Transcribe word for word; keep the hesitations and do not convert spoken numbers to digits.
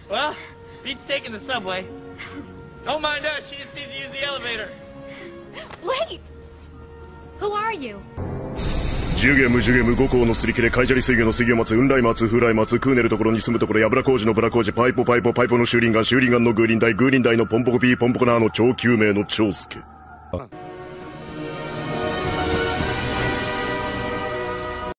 Well, Beat's taking the subway. Don't mind us, she just needs to use the elevator. Wait! Who are you? ジュゲムジュゲム五行のすり切れカイジャリ水魚の水魚松雲来松風来松クーネルところに住むところやぶら工事のブラ工事パイポパイポパイポのシューリンガンシューリンガンのグーリンダイグーリンダイのポンポコピーポンポコナーの超救命の長介。